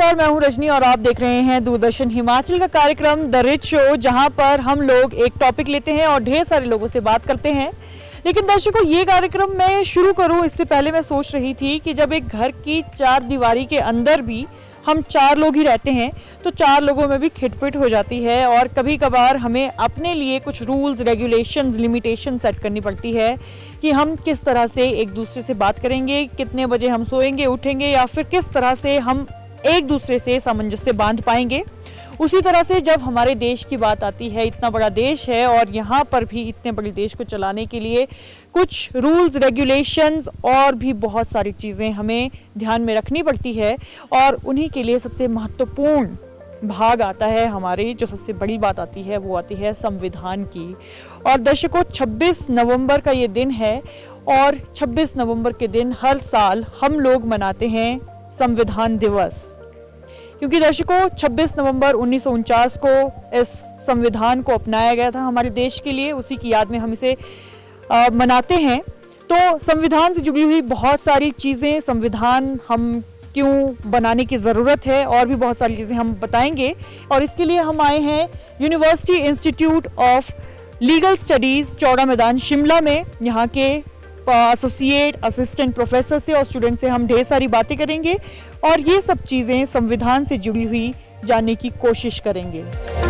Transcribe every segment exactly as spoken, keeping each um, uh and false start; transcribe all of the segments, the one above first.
नमस्कार, मैं हूं रजनी और आप देख रहे हैं दूरदर्शन हिमाचल का कार्यक्रम द रिच शो, जहां पर हम लोग एक टॉपिक लेते हैं और ढेर सारे लोगों से बात करते हैं। लेकिन दर्शकों, ये कार्यक्रम मैं शुरू करूं इससे पहले मैं सोच रही थी कि जब एक घर की चार दीवारी के अंदर भी हम चार लोग ही रहते हैं तो चार लोगों में भी खिटपिट हो जाती है और कभी कभार हमें अपने लिए कुछ रूल्स, रेगुलेशंस, लिमिटेशन सेट करनी पड़ती है कि हम किस तरह से एक दूसरे से बात करेंगे, कितने बजे हम सोएंगे, उठेंगे, या फिर किस तरह से हम एक दूसरे से सामंजस्य बांध पाएंगे। उसी तरह से जब हमारे देश की बात आती है, इतना बड़ा देश है और यहाँ पर भी इतने बड़े देश को चलाने के लिए कुछ रूल्स, रेगुलेशंस और भी बहुत सारी चीज़ें हमें ध्यान में रखनी पड़ती है और उन्हीं के लिए सबसे महत्वपूर्ण भाग आता है हमारी, जो सबसे बड़ी बात आती है वो आती है संविधान की। और दर्शकों, छब्बीस नवंबर का ये दिन है और छब्बीस नवंबर के दिन हर साल हम लोग मनाते हैं संविधान दिवस, क्योंकि दर्शकों छब्बीस नवंबर उन्नीस सौ उनचास को इस संविधान को अपनाया गया था हमारे देश के लिए। उसी की याद में हम इसे आ, मनाते हैं। तो संविधान से जुड़ी हुई बहुत सारी चीज़ें, संविधान हम क्यों बनाने की ज़रूरत है और भी बहुत सारी चीज़ें हम बताएंगे। और इसके लिए हम आए हैं university institute of legal studies Chaura Maidan Shimla में। यहाँ के एसोसिएट असिस्टेंट प्रोफेसर से और स्टूडेंट से हम ढेर सारी बातें करेंगे और ये सब चीज़ें संविधान से जुड़ी हुई जानने की कोशिश करेंगे।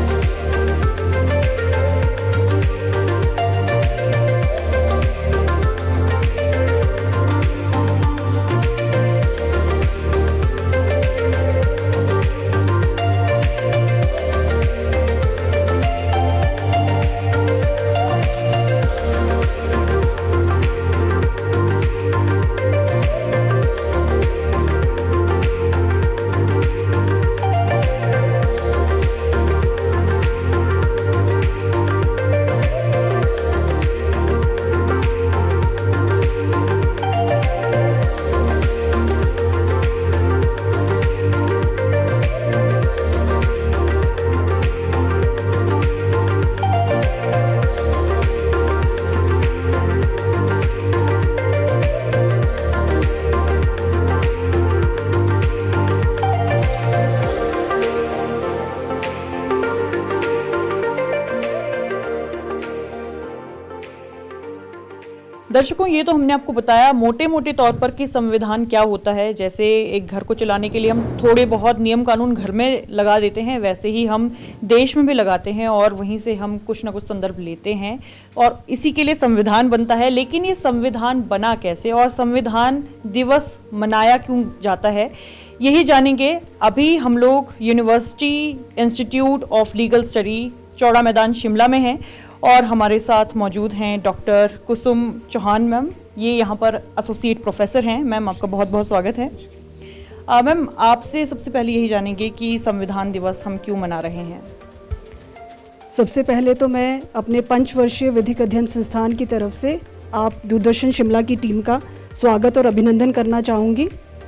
दर्शकों, ये तो हमने आपको बताया मोटे मोटे तौर पर कि संविधान क्या होता है। जैसे एक घर को चलाने के लिए हम थोड़े बहुत नियम कानून घर में लगा देते हैं, वैसे ही हम देश में भी लगाते हैं और वहीं से हम कुछ ना कुछ संदर्भ लेते हैं और इसी के लिए संविधान बनता है। लेकिन ये संविधान बना कैसे और संविधान दिवस मनाया क्यों जाता है, यही जानेंगे। अभी हम लोग university institute of legal study Chaura Maidan Shimla में हैं और हमारे साथ मौजूद हैं डॉक्टर कुसुम चौहान मैम। ये यहाँ पर एसोसिएट प्रोफेसर हैं। मैम, आपका बहुत बहुत स्वागत है। मैम, आपसे सबसे पहले यही जानेंगे कि संविधान दिवस हम क्यों मना रहे हैं। सबसे पहले तो मैं अपने पंचवर्षीय विधिक अध्ययन संस्थान की तरफ से आप दूरदर्शन शिमला की टीम का स्वागत और अभिनंदन करना चाहूँगी।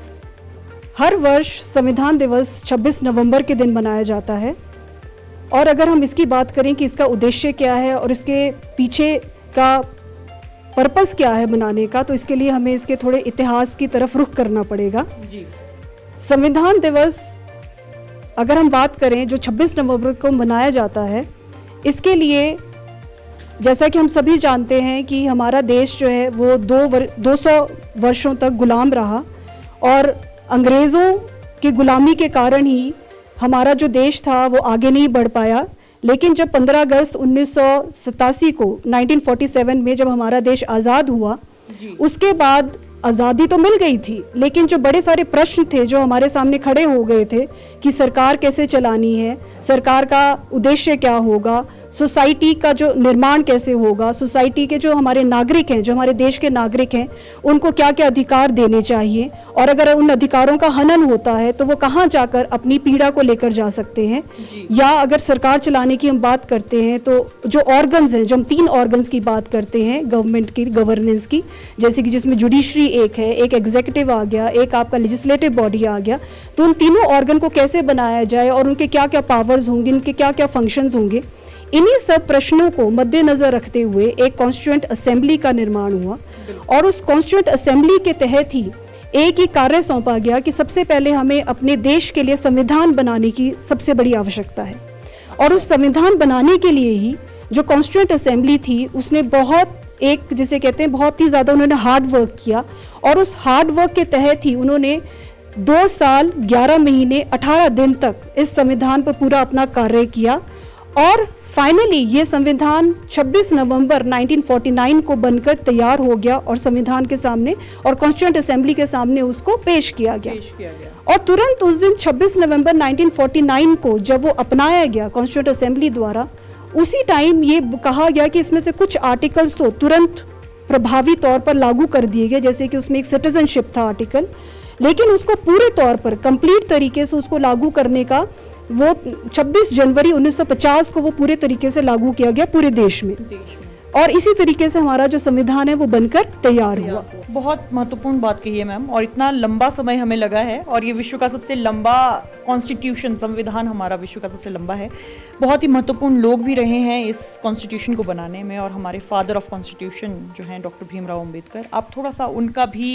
हर वर्ष संविधान दिवस छब्बीस नवंबर के दिन मनाया जाता है और अगर हम इसकी बात करें कि इसका उद्देश्य क्या है और इसके पीछे का पर्पस क्या है मनाने का, तो इसके लिए हमें इसके थोड़े इतिहास की तरफ रुख करना पड़ेगा। जी। संविधान दिवस अगर हम बात करें जो छब्बीस नवंबर को मनाया जाता है, इसके लिए जैसा कि हम सभी जानते हैं कि हमारा देश जो है वो दो वर, दो सौ वर्षों तक गुलाम रहा और अंग्रेज़ों की गुलामी के कारण ही हमारा जो देश था वो आगे नहीं बढ़ पाया। लेकिन जब पंद्रह अगस्त उन्नीस सौ सतासी को उन्नीस सौ सैंतालीस में जब हमारा देश आज़ाद हुआ, उसके बाद आज़ादी तो मिल गई थी, लेकिन जो बड़े सारे प्रश्न थे जो हमारे सामने खड़े हो गए थे कि सरकार कैसे चलानी है, सरकार का उद्देश्य क्या होगा, सोसाइटी का जो निर्माण कैसे होगा, सोसाइटी के जो हमारे नागरिक हैं, जो हमारे देश के नागरिक हैं, उनको क्या क्या अधिकार देने चाहिए और अगर उन अधिकारों का हनन होता है तो वो कहाँ जाकर अपनी पीड़ा को लेकर जा सकते हैं। या अगर सरकार चलाने की हम बात करते हैं तो जो ऑर्गन्स हैं, जो हम तीन ऑर्गन्स की बात करते हैं गवर्नमेंट की, गवर्नेंस की, जैसे कि जिसमें जुडिशरी एक है, एक एग्जीक्यूटिव आ गया, एक आपका लेजिस्लेटिव बॉडी आ गया, तो उन तीनों ऑर्गन को कैसे बनाया जाए और उनके क्या क्या पावर्स होंगे, उनके क्या क्या फंक्शंस होंगे, इन्हीं सब प्रश्नों को मद्देनजर रखते हुए एक कॉन्स्टिट्यूएंट असेंबली का निर्माण हुआ और उस कॉन्स्टिट्यूएंट असेंबली के तहत ही एक ही कार्य सौंपा गया कि सबसे पहले हमें अपने देश के लिए संविधान बनाने की सबसे बड़ी आवश्यकता है। और उस संविधान बनाने के लिए ही जो कॉन्स्टिट्यूएंट असेंबली थी उसने बहुत एक जिसे कहते हैं बहुत ही ज़्यादा उन्होंने हार्ड वर्क किया, और उस हार्ड वर्क के तहत ही उन्होंने दो साल ग्यारह महीने अठारह दिन तक इस संविधान पर पूरा अपना कार्य किया। और फाइनली ये संविधान छब्बीस नवंबर उन्नीस सौ उनचास को बनकर तैयार हो गया और संविधान के सामने और कॉन्स्टिट्यूएंट असेंबली के सामने उसको पेश किया गया, पेश किया गया। और तुरंत उस दिन छब्बीस नवंबर उन्नीस सौ उनचास को जब वो अपनाया गया कॉन्स्टिट्यूएंट असेंबली द्वारा, उसी टाइम ये कहा गया कि इसमें से कुछ आर्टिकल्स तो तुरंत प्रभावी तौर पर लागू कर दिए गए, जैसे कि उसमें एक सिटीजनशिप था आर्टिकल, लेकिन उसको पूरे तौर पर कंप्लीट तरीके से उसको लागू करने का वो छब्बीस जनवरी उन्नीस सौ पचास को वो पूरे तरीके से लागू किया गया पूरे देश में, देश में। और इसी तरीके से हमारा जो संविधान है वो बनकर तैयार हुआ। बहुत महत्वपूर्ण बात कही है मैम, और इतना लंबा समय हमें लगा है, और ये विश्व का सबसे लंबा कॉन्स्टिट्यूशन संविधान हमारा विश्व का सबसे लंबा है। बहुत ही महत्वपूर्ण लोग भी रहे हैं इस कॉन्स्टिट्यूशन को बनाने में, और हमारे फादर ऑफ कॉन्स्टिट्यूशन जो हैं डॉक्टर भीमराव अम्बेडकर, आप थोड़ा सा उनका भी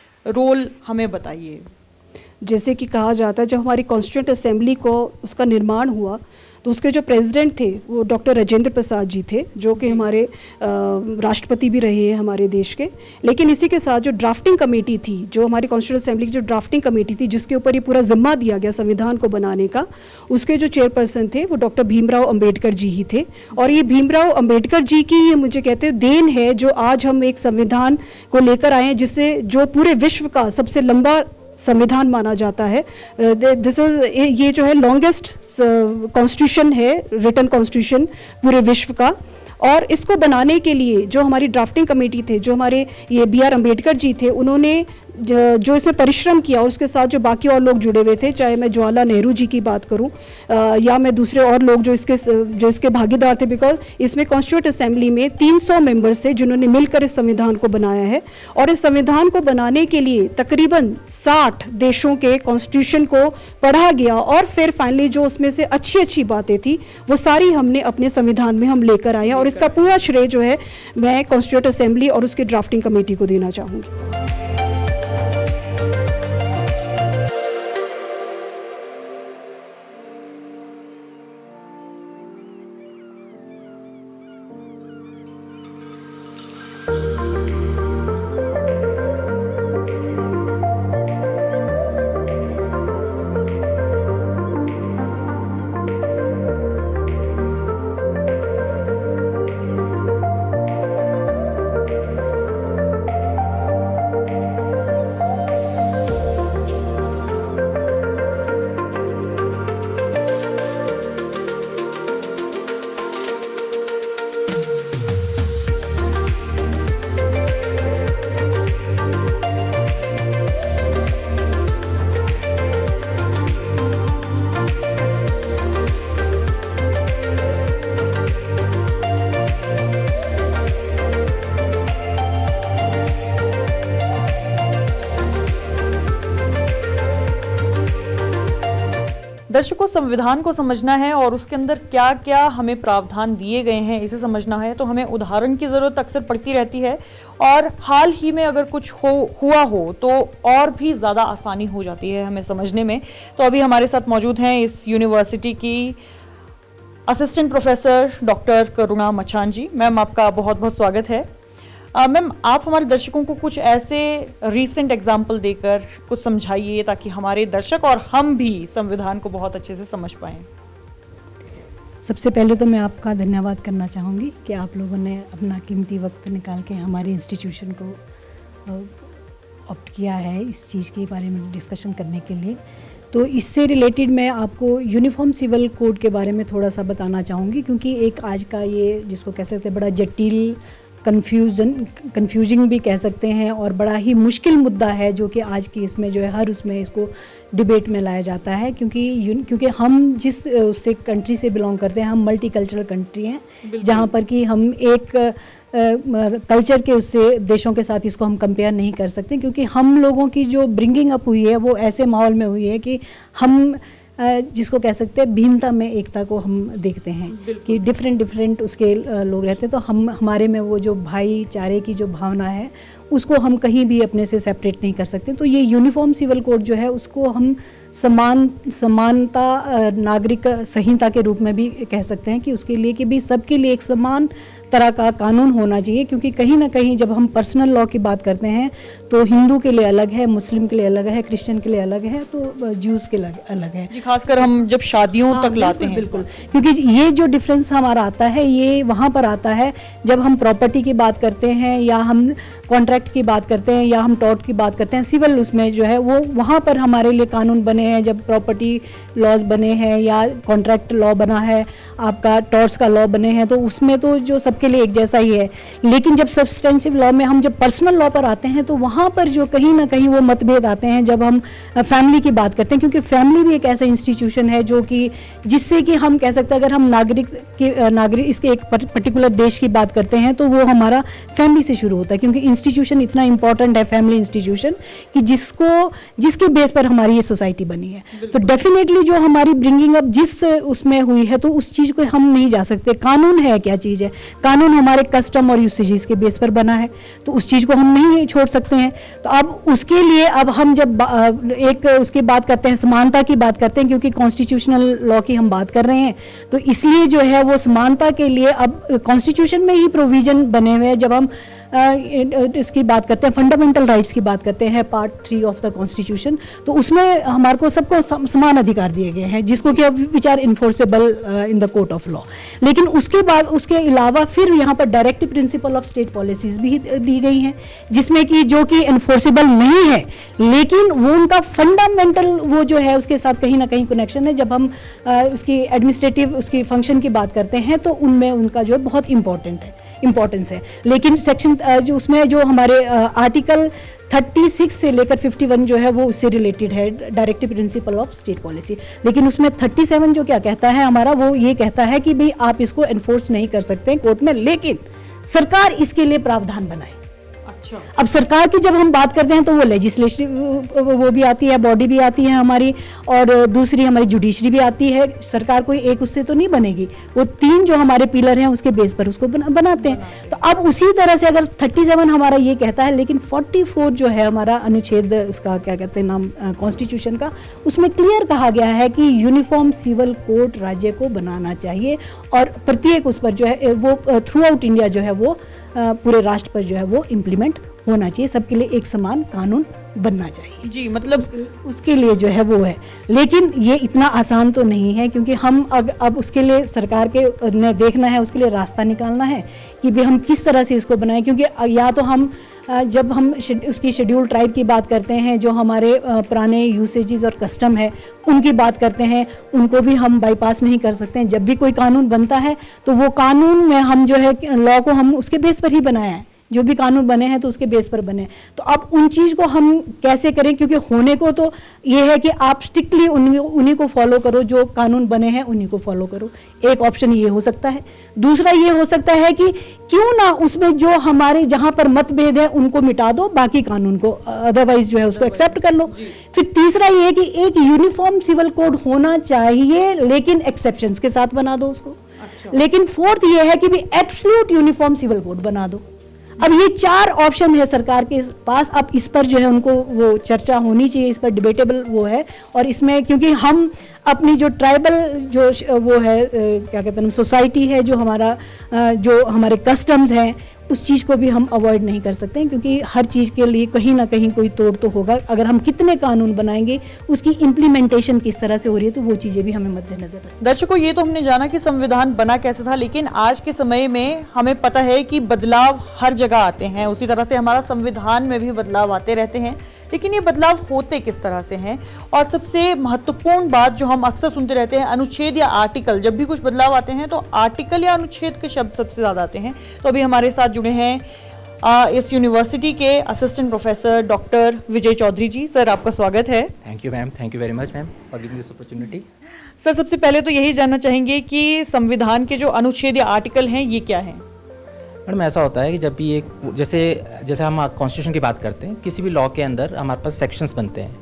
रोल हमें बताइए। जैसे कि कहा जाता है जब हमारी कॉन्स्टिट्यूएंट असेंबली को उसका निर्माण हुआ तो उसके जो प्रेसिडेंट थे वो डॉक्टर राजेंद्र प्रसाद जी थे, जो कि हमारे राष्ट्रपति भी रहे हैं हमारे देश के। लेकिन इसी के साथ जो ड्राफ्टिंग कमेटी थी, जो हमारी कॉन्स्टिट्यूएंट असेंबली की जो ड्राफ्टिंग कमेटी थी जिसके ऊपर ये पूरा जिम्मा दिया गया संविधान को बनाने का, उसके जो चेयरपर्सन थे वो डॉक्टर भीमराव अम्बेडकर जी ही थे। और ये भीमराव अम्बेडकर जी की ये मुझे कहते हैं देन है जो आज हम एक संविधान को लेकर आए हैं, जिसे जो पूरे विश्व का सबसे लंबा संविधान माना जाता है। दिस इज ये जो है लॉन्गेस्ट कॉन्स्टिट्यूशन है, रिटन कॉन्स्टिट्यूशन पूरे विश्व का। और इसको बनाने के लिए जो हमारी ड्राफ्टिंग कमेटी थे, जो हमारे ये बी आर अम्बेडकर जी थे, उन्होंने जो इसमें परिश्रम किया, और उसके साथ जो बाकी और लोग जुड़े हुए थे, चाहे मैं जवाहरलाल नेहरू जी की बात करूं या मैं दूसरे और लोग जो इसके जो इसके भागीदार थे, बिकॉज इसमें कॉन्स्टिट्यूएंट असेंबली में तीन सौ मेंबर्स थे जिन्होंने मिलकर इस संविधान को बनाया है। और इस संविधान को बनाने के लिए तकरीबन साठ देशों के कॉन्स्टिट्यूशन को पढ़ा गया, और फिर फाइनली जो उसमें से अच्छी अच्छी बातें थी वो सारी हमने अपने संविधान में हम लेकर आए हैं। और इसका पूरा श्रेय जो है मैं कॉन्स्टिट्यूएंट असेंबली और उसकी ड्राफ्टिंग कमेटी को देना चाहूँगी। दर्शकों, संविधान को समझना है और उसके अंदर क्या क्या हमें प्रावधान दिए गए हैं इसे समझना है, तो हमें उदाहरण की ज़रूरत अक्सर पड़ती रहती है, और हाल ही में अगर कुछ हो हुआ हो तो और भी ज़्यादा आसानी हो जाती है हमें समझने में। तो अभी हमारे साथ मौजूद हैं इस यूनिवर्सिटी की असिस्टेंट प्रोफेसर डॉक्टर करुणा मचान जी। मैम, आपका बहुत बहुत स्वागत है। मैम, आप हमारे दर्शकों को कुछ ऐसे रीसेंट एग्जाम्पल देकर कुछ समझाइए ताकि हमारे दर्शक और हम भी संविधान को बहुत अच्छे से समझ पाएं। सबसे पहले तो मैं आपका धन्यवाद करना चाहूँगी कि आप लोगों ने अपना कीमती वक्त निकाल के हमारे इंस्टीट्यूशन को ऑप्ट किया है इस चीज़ के बारे में डिस्कशन करने के लिए। तो इससे रिलेटेड मैं आपको यूनिफॉर्म सिविल कोड के बारे में थोड़ा सा बताना चाहूँगी, क्योंकि एक आज का ये जिसको कह सकते हैं बड़ा जटिल कन्फ्यूजन कन्फ्यूजिंग भी कह सकते हैं और बड़ा ही मुश्किल मुद्दा है, जो कि आज की इसमें जो है हर उसमें इसको डिबेट में लाया जाता है, क्योंकि क्योंकि हम जिस उससे कंट्री से बिलोंग करते हैं, हम मल्टी कल्चरल कंट्री हैं, जहाँ पर कि हम एक कल्चर के उससे देशों के साथ इसको हम कंपेयर नहीं कर सकते, क्योंकि हम लोगों की जो ब्रिंगिंग अप हुई है वो ऐसे माहौल में हुई है कि हम जिसको कह सकते हैं भिन्नता में एकता को हम देखते हैं कि डिफरेंट डिफरेंट उसके लोग रहते हैं, तो हम हमारे में वो जो भाईचारे की जो भावना है उसको हम कहीं भी अपने से सेपरेट नहीं कर सकते। तो ये यूनिफॉर्म सिविल कोड जो है उसको हम समान समानता नागरिक संहिता के रूप में भी कह सकते हैं कि उसके लिए कि भी सबके लिए एक समान तरह का कानून होना चाहिए, क्योंकि कहीं ना कहीं जब हम पर्सनल लॉ की बात करते हैं तो हिंदू के लिए अलग है, मुस्लिम के लिए अलग है, क्रिश्चियन के लिए अलग है, तो ज्यूज़ के लिए अलग है जी। खासकर हम जब शादियों हाँ, तक लाते हैं, बिल्कुल, क्योंकि ये जो डिफरेंस हमारा आता है ये वहाँ पर आता है जब हम प्रॉपर्टी की बात करते हैं या हम कॉन्ट्रैक्ट की बात करते हैं या हम टॉर्ट की बात करते हैं, सिविल उसमें जो है वो वहाँ पर हमारे लिए कानून बने हैं, जब प्रॉपर्टी लॉज बने हैं या कॉन्ट्रैक्ट लॉ बना है, आपका टॉर्ट्स का लॉ बने हैं, तो उसमें तो जो सबके लिए एक जैसा ही है। लेकिन जब सब्सटेंसिव लॉ में हम जब पर्सनल लॉ पर आते हैं तो वहाँ पर जो कहीं ना कहीं वो मतभेद आते हैं जब हम फैमिली की बात करते हैं, क्योंकि फैमिली भी एक ऐसा इंस्टीट्यूशन है जो कि जिससे कि हम कह सकते हैं अगर हम नागरिक के नागरिक इसके एक पर्टिकुलर देश की बात करते हैं तो वो हमारा फैमिली से शुरू होता है, क्योंकि इंस्टीट्यूशन इतना इंपॉर्टेंट है फैमिली इंस्टीट्यूशन कि जिसको जिसके बेस पर हमारी ये सोसाइटी बनी है। तो डेफिनेटली जो हमारी ब्रिंगिंग अप जिस उसमें हुई है तो उस चीज़ को हम नहीं जा सकते। कानून है क्या चीज़ है, कानून हमारे कस्टम और यूसेजेस के बेस पर बना है, तो उस चीज़ को हम नहीं छोड़ सकते हैं। तो अब उसके लिए अब हम जब एक उसकी बात करते हैं, समानता की बात करते हैं, क्योंकि कॉन्स्टिट्यूशनल लॉ की हम बात कर रहे हैं, तो इसलिए जो है वो समानता के लिए अब कॉन्स्टिट्यूशन में ही प्रोविजन बने हुए हैं। जब हम इसकी बात करते हैं, फंडामेंटल राइट्स की बात करते हैं, part three of the constitution, तो उसमें हमारे को सबको समान अधिकार दिए गए हैं जिसको कि अब which are enforceable in the court of law. लेकिन उसके बाद उसके अलावा फिर यहाँ पर direct principle of state policies भी दी गई हैं जिसमें कि जो कि इन्फोर्सेबल नहीं है लेकिन वो उनका फंडामेंटल वो जो है उसके साथ कहीं ना कहीं कनेक्शन है। जब हम आ, उसकी एडमिनिस्ट्रेटिव उसकी फंक्शन की बात करते हैं तो उनमें उनका जो है बहुत इंपॉर्टेंट है इंपॉर्टेंस है। लेकिन सेक्शन जो उसमें जो हमारे आर्टिकल छत्तीस से लेकर इक्यावन जो है वो उससे रिलेटेड है, directive principle of state policy. लेकिन उसमें सैंतीस जो क्या कहता है हमारा, वो ये कहता है कि भाई आप इसको एनफोर्स नहीं कर सकते कोर्ट में, लेकिन सरकार इसके लिए प्रावधान बनाए। अब सरकार की जब हम बात करते हैं तो वो लेजिस्लेटिव वो भी आती है, बॉडी भी आती है हमारी, और दूसरी हमारी जुडिशरी भी आती है। सरकार कोई एक उससे तो नहीं बनेगी, वो तीन जो हमारे पिलर हैं उसके बेस पर उसको बना, बनाते हैं। तो अब उसी तरह से अगर सैंतीस हमारा ये कहता है, लेकिन चौवालीस जो है हमारा अनुच्छेद उसका क्या कहते हैं नाम कॉन्स्टिट्यूशन का, उसमें क्लियर कहा गया है कि यूनिफॉर्म सिविल कोड राज्य को बनाना चाहिए और प्रत्येक उस पर जो है वो थ्रू आउट इंडिया जो है वो पूरे राष्ट्र पर जो है वो इम्प्लीमेंट होना चाहिए, सबके लिए एक समान कानून बनना चाहिए जी। मतलब उसके लिए जो है वो है, लेकिन ये इतना आसान तो नहीं है, क्योंकि हम अब अब उसके लिए सरकार के ने देखना है, उसके लिए रास्ता निकालना है कि भी हम किस तरह से इसको बनाएं। क्योंकि या तो हम जब हम उसकी शेड्यूल ट्राइब की बात करते हैं, जो हमारे पुराने यूसेजेस और कस्टम है उनकी बात करते हैं, उनको भी हम बाईपास नहीं कर सकते हैं। जब भी कोई कानून बनता है तो वो कानून में हम जो है लॉ को हम उसके बेस पर ही बनाया है, जो भी कानून बने हैं तो उसके बेस पर बने। तो अब उन चीज़ को हम कैसे करें, क्योंकि होने को तो ये है कि आप स्ट्रिक्टली उन्हीं उन्हीं को फॉलो करो, जो कानून बने हैं उन्हीं को फॉलो करो। एक ऑप्शन ये हो सकता है। दूसरा ये हो सकता है कि क्यों ना उसमें जो हमारे जहाँ पर मतभेद है उनको मिटा दो, बाकी कानून को अदरवाइज जो है उसको एक्सेप्ट कर लो। फिर तीसरा ये है कि एक यूनिफॉर्म सिविल कोड होना चाहिए, लेकिन एक्सेप्शंस के साथ बना दो उसको। अच्छा। लेकिन फोर्थ ये है कि भी एब्सोल्यूट यूनिफॉर्म सिविल कोड बना दो। अब ये चार ऑप्शन है सरकार के पास, अब इस पर जो है उनको वो चर्चा होनी चाहिए, इस पर डिबेटेबल वो है। और इसमें क्योंकि हम अपनी जो ट्राइबल जो वो है क्या कहते हैं सोसाइटी है, जो हमारा जो हमारे कस्टम्स हैं, उस चीज़ को भी हम अवॉइड नहीं कर सकते हैं, क्योंकि हर चीज़ के लिए कहीं ना कहीं कोई तोड़ तो होगा। अगर हम कितने कानून बनाएंगे उसकी इम्प्लीमेंटेशन किस तरह से हो रही है, तो वो चीज़ें भी हमें मद्देनजर रखना। दर्शकों, ये तो हमने जाना कि संविधान बना कैसे था, लेकिन आज के समय में हमें पता है कि बदलाव हर जगह आते हैं। उसी तरह से हमारा संविधान में भी बदलाव आते रहते हैं, लेकिन ये बदलाव होते किस तरह से हैं। और सबसे महत्वपूर्ण बात जो हम अक्सर सुनते रहते हैं, अनुच्छेद या आर्टिकल। जब भी कुछ बदलाव आते हैं तो आर्टिकल या अनुच्छेद के शब्द सबसे ज़्यादा आते हैं। तो अभी हमारे साथ जुड़े हैं आ, इस यूनिवर्सिटी के assistant professor doctor Vijay Chaudhary ji. Sir, आपका स्वागत है। Thank you ma'am, thank you very much ma'am for giving this opportunity. Sir, सबसे पहले तो यही जानना चाहेंगे कि संविधान के जो अनुच्छेद या आर्टिकल हैं ये क्या हैं? मैडम, ऐसा होता है कि जब भी एक जैसे जैसे हम कॉन्स्टिट्यूशन की बात करते हैं, किसी भी लॉ के अंदर हमारे पास सेक्शंस बनते हैं।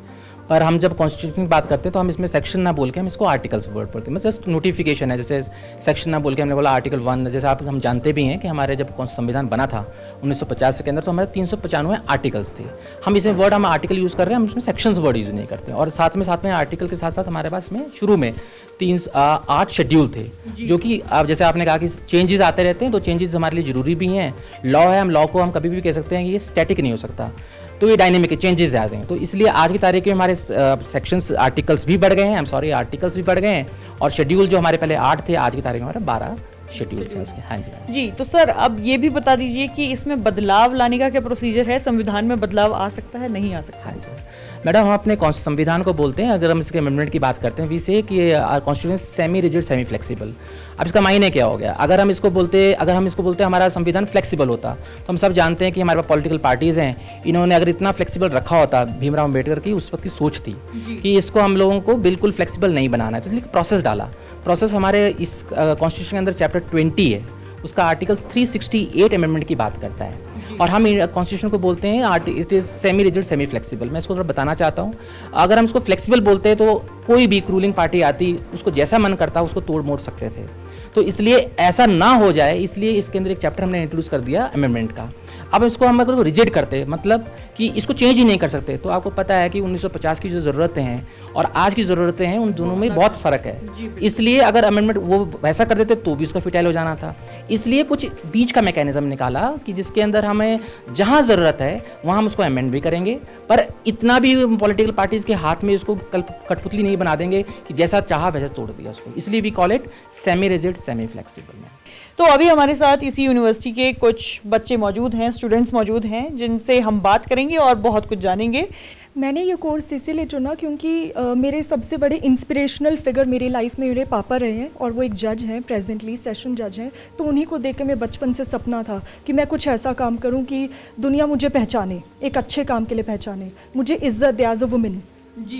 पर हम जब कॉन्स्टिट्यूशन की बात करते हैं तो हम इसमें सेक्शन ना बोल के हम इसको आर्टिकल्स वर्ड पढ़ते हैं, मतलब जस्ट नोटिफिकेशन है। जैसे सेक्शन ना बोल के हमने बोला आर्टिकल वन, जैसे आप हम जानते भी हैं कि हमारे जब संविधान बना था उन्नीस सौ पचास के अंदर तो हमारे तीन सौ पचानवे आर्टिकल्स थे। हम इसमें वर्ड हम आर्टिकल यूज़ कर रहे हैं, हम इसमें सेक्शंस वर्ड यूज़ नहीं करते। और साथ में साथ में आर्टिकल के साथ साथ हमारे पास में शुरू में तीन आठ शेड्यूल थे, जो कि अब जैसे आपने कहा कि चेंजेस आते रहते हैं, तो चेंजेस हमारे लिए ज़रूरी भी हैं। लॉ है, हम लॉ को हम कभी भी कह सकते हैं कि ये स्टैटिक नहीं हो सकता, तो ये डायनेमिक चेंजेस आते हैं। तो इसलिए आज की तारीख में हमारे सेक्शंस आर्टिकल्स भी बढ़ गए हैं, आई एम सॉरी आर्टिकल्स भी बढ़ गए हैं, और शेड्यूल जो हमारे पहले आठ थे आज की तारीख में हमारे बारह शेड्यूल्स हैं उसके। हाँ जी जी। तो सर अब ये भी बता दीजिए कि इसमें बदलाव लाने का क्या प्रोसीजर है, संविधान में बदलाव आ सकता है, नहीं आ सकता? हाँ जी मैडम, हम अपने संविधान को बोलते हैं, अगर हम इसके अमेंडमेंट की बात करते हैं वी से कि constitution semi rigid semi flexible. अब इसका मायने क्या हो गया? अगर हम इसको बोलते अगर हम इसको बोलते हमारा संविधान फ्लेक्सिबल होता, तो हम सब जानते हैं कि हमारे पास पॉलिटिकल पार्टीज़ हैं, इन्होंने अगर इतना फ्लेक्सिबल रखा होता, भीमराव अम्बेडकर की उस वक्त की सोच थी कि इसको हम लोगों को बिल्कुल फ्लेक्सिबल नहीं बनाना है, तो इसलिए प्रोसेस डाला। प्रोसेस हमारे इस कॉन्स्टिट्यूशन के अंदर चैप्टर ट्वेंटी है, उसका आर्टिकल तीन सौ अड़सठ अमेंडमेंट की बात करता है, और हम कॉन्स्टिट्यूशन को बोलते हैं it is semi rigid semi flexible. मैं इसको थोड़ा बताना चाहता हूँ। अगर हम इसको फ्लेक्सिबल बोलते हैं तो कोई भी रूलिंग पार्टी आती, उसको जैसा मन करता उसको तोड़ मोड़ सकते थे, तो इसलिए ऐसा ना हो जाए इसलिए इसके अंदर एक चैप्टर हमने इंट्रोड्यूस कर दिया अमेंडमेंट का। अब इसको हम अगर रिजिड करते मतलब कि इसको चेंज ही नहीं कर सकते, तो आपको पता है कि उन्नीस सौ पचास की जो ज़रूरतें हैं और आज की ज़रूरतें हैं उन दोनों में बहुत फ़र्क है। इसलिए अगर अमेंडमेंट वो वैसा कर देते तो भी उसका फिटाइल हो जाना था, इसलिए कुछ बीच का मैकेनिज्म निकाला कि जिसके अंदर हमें जहाँ ज़रूरत है वहाँ हम उसको अमेंड भी करेंगे, पर इतना भी पॉलिटिकल पार्टीज़ के हाथ में इसको कठपुतली नहीं बना देंगे कि जैसा चाहा वैसा तोड़ दिया उसको, इसलिए we call it semi rigid semi flexible. तो अभी हमारे साथ इसी यूनिवर्सिटी के कुछ बच्चे मौजूद हैं, स्टूडेंट्स मौजूद हैं, जिनसे हम बात करेंगे और बहुत कुछ जानेंगे। मैंने ये कोर्स इसीलिए चुना क्योंकि आ, मेरे सबसे बड़े इंस्पिरेशनल फिगर मेरी लाइफ में मेरे पापा रहे हैं, और वो एक जज हैं, प्रेजेंटली सेशन जज हैं। तो उन्हीं को देख के मैं बचपन से सपना था कि मैं कुछ ऐसा काम करूं कि दुनिया मुझे पहचाने, एक अच्छे काम के लिए पहचाने, मुझे इज्जत दे एज अ वुमेन। जी।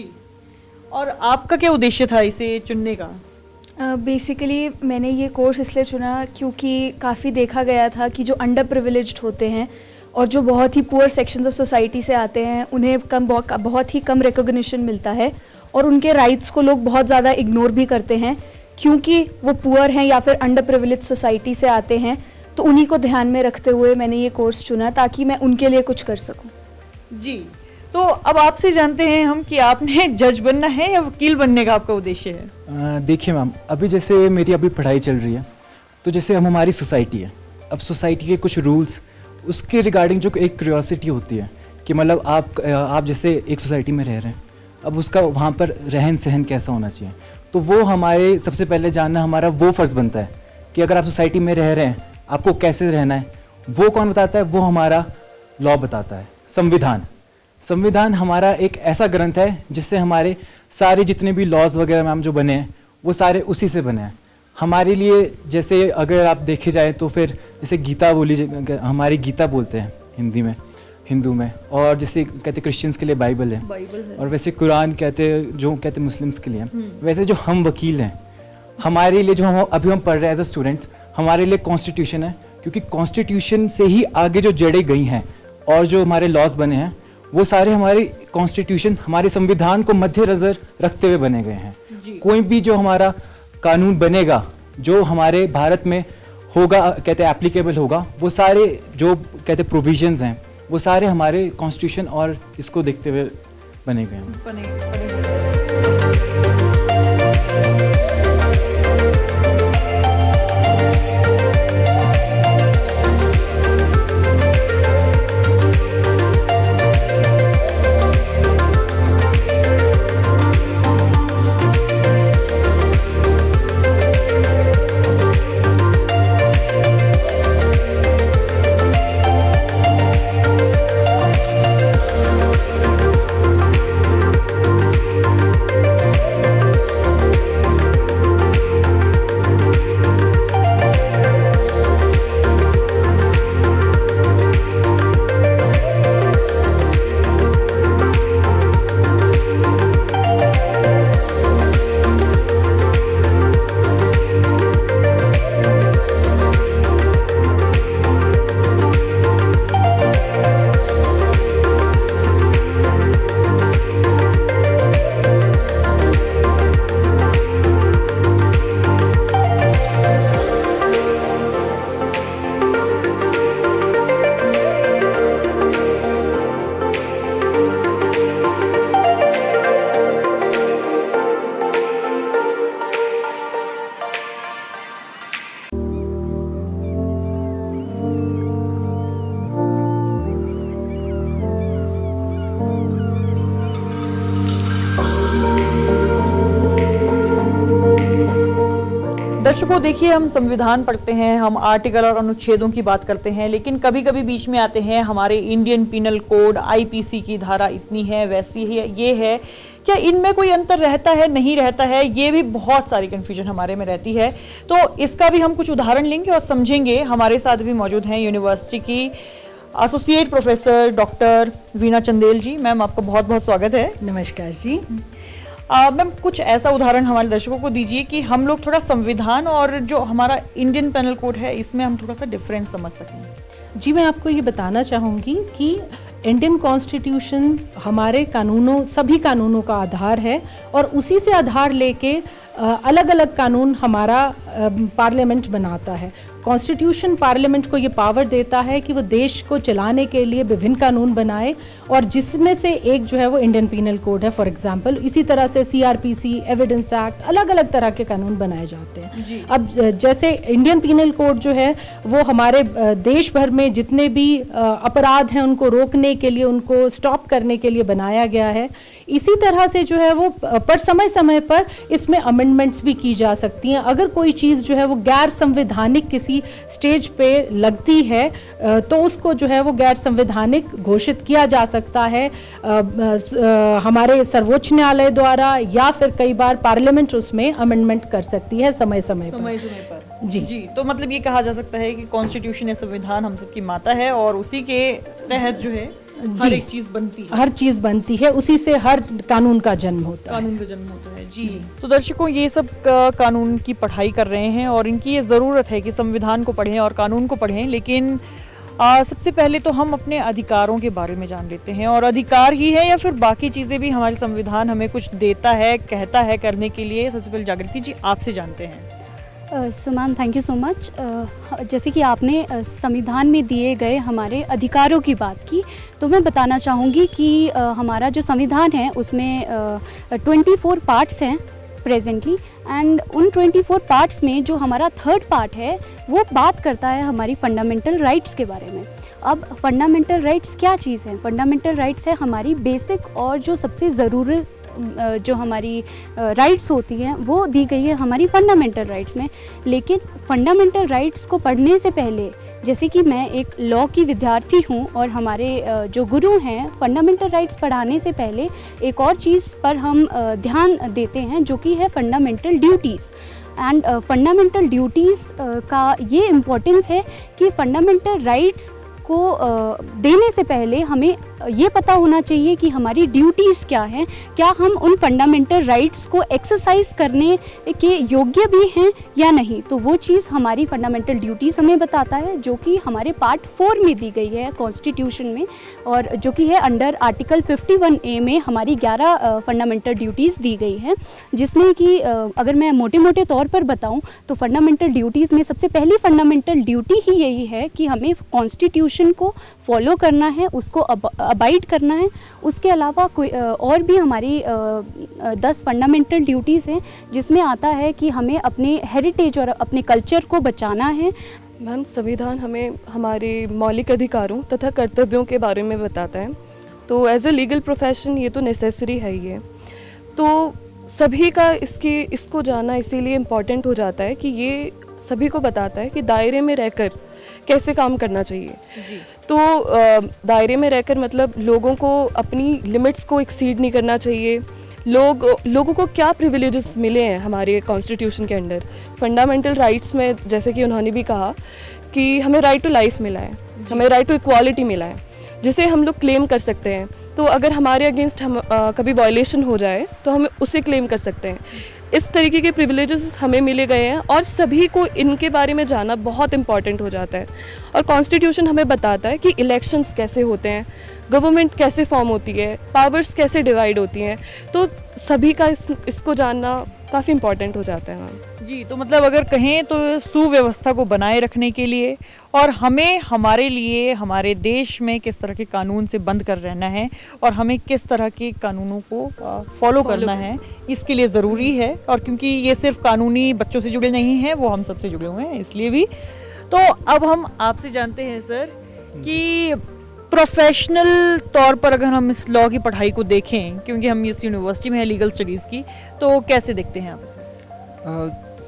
और आपका क्या उद्देश्य था इसे चुनने का? बेसिकली uh, मैंने ये कोर्स इसलिए चुना क्योंकि काफ़ी देखा गया था कि जो अंडर प्रिविलेज्ड होते हैं और जो बहुत ही पुअर सेक्शंस ऑफ सोसाइटी से आते हैं उन्हें कम बहुत, बहुत ही कम रिकॉग्निशन मिलता है, और उनके राइट्स को लोग बहुत ज़्यादा इग्नोर भी करते हैं क्योंकि वो पुअर हैं या फिर अंडर प्रिविलेज सोसाइटी से आते हैं। तो उन्हीं को ध्यान में रखते हुए मैंने ये कोर्स चुना ताकि मैं उनके लिए कुछ कर सकूँ। जी। तो अब आपसे जानते हैं हम कि आपने जज बनना है या वकील बनने का आपका उद्देश्य है? देखिए मैम, अभी जैसे मेरी अभी पढ़ाई चल रही है, तो जैसे हम हमारी सोसाइटी है, अब सोसाइटी के कुछ रूल्स उसके रिगार्डिंग जो एक क्यूरियोसिटी होती है कि मतलब आप आप जैसे एक सोसाइटी में रह रहे हैं, अब उसका वहाँ पर रहन सहन कैसा होना चाहिए, तो वो हमारे सबसे पहले जानना हमारा वो फ़र्ज़ बनता है कि अगर आप सोसाइटी में रह रहे हैं आपको कैसे रहना है। वो कौन बताता है? वो हमारा लॉ बताता है, संविधान। संविधान हमारा एक ऐसा ग्रंथ है जिससे हमारे सारे जितने भी लॉज वगैरह मैम जो बने हैं वो सारे उसी से बने हैं। हमारे लिए जैसे अगर आप देखे जाए तो फिर जैसे गीता बोली, हमारी गीता बोलते हैं हिंदी में, हिंदू में, और जैसे कहते क्रिश्चियंस के लिए बाइबल है, बाइबल है। और वैसे कुरान कहते जो कहते मुस्लिम्स के लिए, वैसे जो हम वकील हैं हमारे लिए जो हम अभी हम पढ़ रहे हैं एज अ स्टूडेंट्स, हमारे लिए कॉन्स्टिट्यूशन है, क्योंकि कॉन्स्टिट्यूशन से ही आगे जो जड़ें गई हैं और जो हमारे लॉज बने हैं वो सारे हमारे कॉन्स्टिट्यूशन हमारे संविधान को मध्य नजर रखते हुए बने गए हैं। कोई भी जो हमारा कानून बनेगा जो हमारे भारत में होगा, कहते हैं एप्लीकेबल होगा, वो सारे जो कहते प्रोविजंस हैं वो सारे हमारे कॉन्स्टिट्यूशन और इसको देखते हुए बने गए हैं। बने, बने। दर्शकों देखिए, हम संविधान पढ़ते हैं, हम आर्टिकल और अनुच्छेदों की बात करते हैं, लेकिन कभी कभी बीच में आते हैं हमारे इंडियन पिनल कोड, आईपीसी की धारा इतनी है, वैसी है, ये है, क्या इनमें कोई अंतर रहता है, नहीं रहता है, ये भी बहुत सारी कंफ्यूजन हमारे में रहती है। तो इसका भी हम कुछ उदाहरण लेंगे और समझेंगे। हमारे साथ भी मौजूद हैं यूनिवर्सिटी की associate professor doctor Veena Chandel ji. Ma'am, आपका बहुत बहुत स्वागत है। नमस्कार जी। मैम, कुछ ऐसा उदाहरण हमारे दर्शकों को दीजिए कि हम लोग थोड़ा संविधान और जो हमारा इंडियन पेनल कोड है इसमें हम थोड़ा सा डिफरेंस समझ सकें। जी, मैं आपको ये बताना चाहूँगी कि इंडियन कॉन्स्टिट्यूशन हमारे कानूनों, सभी कानूनों का आधार है और उसी से आधार लेके अलग अलग कानून हमारा पार्लियामेंट बनाता है। कॉन्स्टिट्यूशन पार्लियामेंट को ये पावर देता है कि वो देश को चलाने के लिए विभिन्न कानून बनाए, और जिसमें से एक जो है वो इंडियन पीनल कोड है फॉर एग्जांपल। इसी तरह से सीआरपीसी, एविडेंस एक्ट, अलग अलग तरह के कानून बनाए जाते हैं। अब जैसे इंडियन पीनल कोड जो है वो हमारे देश भर में जितने भी अपराध हैं उनको रोकने के लिए, उनको स्टॉप करने के लिए बनाया गया है। इसी तरह से जो है वो पर समय समय पर इसमें अमेंडमेंट्स भी की जा सकती हैं। अगर कोई चीज़ जो है वो गैर संवैधानिक किसी स्टेज पे लगती है तो उसको जो है वो गैर संवैधानिक घोषित किया जा सकता है हमारे सर्वोच्च न्यायालय द्वारा, या फिर कई बार पार्लियामेंट उसमें अमेंडमेंट कर सकती है समय समय पर। समय समय पर जी जी तो मतलब ये कहा जा सकता है कि कॉन्स्टिट्यूशन या संविधान हम सबकी माता है और उसी के तहत जो है हर एक चीज बनती है। हर चीज बनती है, उसी से हर कानून का जन्म होता है। कानून का जन्म होता है जी, जी। तो दर्शकों, ये सब का कानून की पढ़ाई कर रहे हैं और इनकी ये ज़रूरत है कि संविधान को पढ़ें और कानून को पढ़ें, लेकिन आ, सबसे पहले तो हम अपने अधिकारों के बारे में जान लेते हैं। और अधिकार ही है या फिर बाकी चीज़ें भी हमारे संविधान हमें कुछ देता है, कहता है करने के लिए? सबसे पहले जागृति जी, आपसे जानते हैं। So ma'am, thank you so much. जैसे कि आपने uh, संविधान में दिए गए हमारे अधिकारों की बात की, तो मैं बताना चाहूँगी कि uh, हमारा जो संविधान है उसमें ट्वेंटी फोर पार्ट्स हैं प्रेजेंटली, एंड उन ट्वेंटी फोर पार्ट्स में जो हमारा थर्ड पार्ट है वो बात करता है हमारी फंडामेंटल राइट्स के बारे में। अब फंडामेंटल राइट्स क्या चीज़ है? फंडामेंटल राइट्स है हमारी बेसिक और जो सबसे ज़रूरी जो हमारी राइट्स होती हैं वो दी गई है हमारी फंडामेंटल राइट्स में। लेकिन फंडामेंटल राइट्स को पढ़ने से पहले, जैसे कि मैं एक लॉ की विद्यार्थी हूँ और हमारे जो गुरु हैं, फंडामेंटल राइट्स पढ़ाने से पहले एक और चीज़ पर हम ध्यान देते हैं जो कि है fundamental duties. And fundamental duties का ये इम्पोर्टेंस है कि फंडामेंटल राइट्स को देने से पहले हमें ये पता होना चाहिए कि हमारी ड्यूटीज़ क्या हैं, क्या हम उन फंडामेंटल राइट्स को एक्सरसाइज करने के योग्य भी हैं या नहीं। तो वो चीज़ हमारी फंडामेंटल ड्यूटीज़ हमें बताता है, जो कि हमारे पार्ट फोर में दी गई है कॉन्स्टिट्यूशन में, और जो कि है under article fifty one A में हमारी ग्यारह फंडामेंटल ड्यूटीज़ दी गई हैं, जिसमें कि अगर मैं मोटे मोटे तौर पर बताऊँ तो फंडामेंटल ड्यूटीज़ में सबसे पहली फंडामेंटल ड्यूटी ही यही है कि हमें कॉन्स्टिट्यूशन को फॉलो करना है, उसको अबाइड करना है। उसके अलावा कोई और भी हमारी दस फंडामेंटल ड्यूटीज़ हैं, जिसमें आता है कि हमें अपने हेरिटेज और अपने कल्चर को बचाना है। मैम, संविधान हमें हमारे मौलिक अधिकारों तथा कर्तव्यों के बारे में बताता है, तो एज ए लीगल प्रोफेशन ये तो नेसेसरी है ही है। तो सभी का इसके इसको जानना इसीलिए इम्पॉर्टेंट हो जाता है कि ये सभी को बताता है कि दायरे में रहकर कैसे काम करना चाहिए। तो दायरे में रहकर मतलब लोगों को अपनी लिमिट्स को एक्सीड नहीं करना चाहिए। लोग लोगों को क्या प्रिविलेजेस मिले हैं हमारे कॉन्स्टिट्यूशन के अंडर, फंडामेंटल राइट्स में, जैसे कि उन्होंने भी कहा कि हमें राइट टू लाइफ मिला है, हमें राइट टू इक्वालिटी मिला है, जिसे हम लोग क्लेम कर सकते हैं। तो अगर हमारे अगेंस्ट हम आ, कभी वायलेशन हो जाए तो हम उसे क्लेम कर सकते हैं। इस तरीके के प्रिविलेजेस हमें मिले गए हैं और सभी को इनके बारे में जानना बहुत इम्पॉर्टेंट हो जाता है। और कॉन्स्टिट्यूशन हमें बताता है कि इलेक्शंस कैसे होते हैं, गवर्नमेंट कैसे फॉर्म होती है, पावर्स कैसे डिवाइड होती हैं। तो सभी का इस, इसको जानना काफ़ी इम्पॉर्टेंट हो जाता है मैम जी। तो मतलब अगर कहें तो सुव्यवस्था को बनाए रखने के लिए और हमें हमारे लिए हमारे देश में किस तरह के कानून से बंद कर रहना है और हमें किस तरह के कानूनों को फॉलो करना है, इसके लिए ज़रूरी है। और क्योंकि ये सिर्फ कानूनी बच्चों से जुड़े नहीं हैं, वो हम सबसे जुड़े हुए हैं, इसलिए भी। तो अब हम आपसे जानते हैं सर कि प्रोफेशनल तौर पर अगर हम इस लॉ की पढ़ाई को देखें, क्योंकि हम इस यूनिवर्सिटी में है लीगल स्टडीज़ की, तो कैसे देखते हैं आप इसे?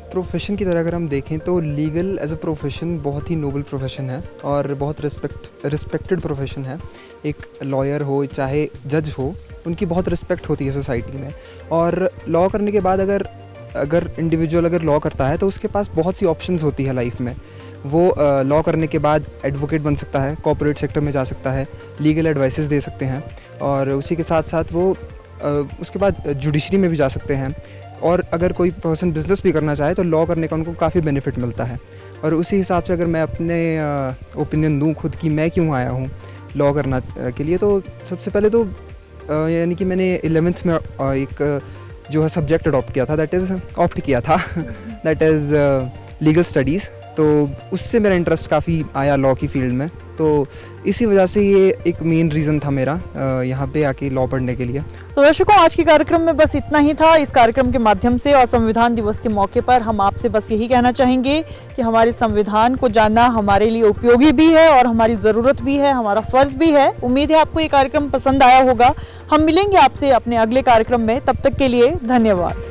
प्रोफेशन की तरह अगर हम देखें तो लीगल एज अ प्रोफेशन बहुत ही नोबल प्रोफेशन है और बहुत रिस्पेक्ट रिस्पेक्टेड प्रोफेशन है। एक लॉयर हो चाहे जज हो, उनकी बहुत रिस्पेक्ट होती है सोसाइटी में। और लॉ करने के बाद अगर अगर इंडिविजुअल अगर लॉ करता है तो उसके पास बहुत सी ऑप्शंस होती है लाइफ में। वो लॉ करने के बाद एडवोकेट बन सकता है, कॉर्पोरेट सेक्टर में जा सकता है, लीगल एडवाइसेस दे सकते हैं, और उसी के साथ साथ वो uh, उसके बाद जुडिशरी में भी जा सकते हैं। और अगर कोई पर्सन बिज़नेस भी करना चाहे तो लॉ करने का उनको काफ़ी बेनिफिट मिलता है। और उसी हिसाब से अगर मैं अपने ओपिनियन दूँ खुद की मैं क्यों आया हूँ लॉ करना के लिए, तो सबसे पहले तो uh, यानी कि मैंने इलेवेंथ में uh, एक uh, जो है सब्जेक्ट अडॉप्ट किया था, दैट इज़ ऑप्ट किया था दैट इज़ लीगल स्टडीज़। तो उससे मेरा इंटरेस्ट काफ़ी आया लॉ की फील्ड में, तो इसी वजह से ये एक मेन रीज़न था मेरा यहाँ पे आके लॉ पढ़ने के लिए। तो दर्शकों, आज के कार्यक्रम में बस इतना ही था। इस कार्यक्रम के माध्यम से और संविधान दिवस के मौके पर हम आपसे बस यही कहना चाहेंगे कि हमारे संविधान को जानना हमारे लिए उपयोगी भी है और हमारी ज़रूरत भी है, हमारा फ़र्ज़ भी है। उम्मीद है आपको ये कार्यक्रम पसंद आया होगा। हम मिलेंगे आपसे अपने अगले कार्यक्रम में, तब तक के लिए धन्यवाद।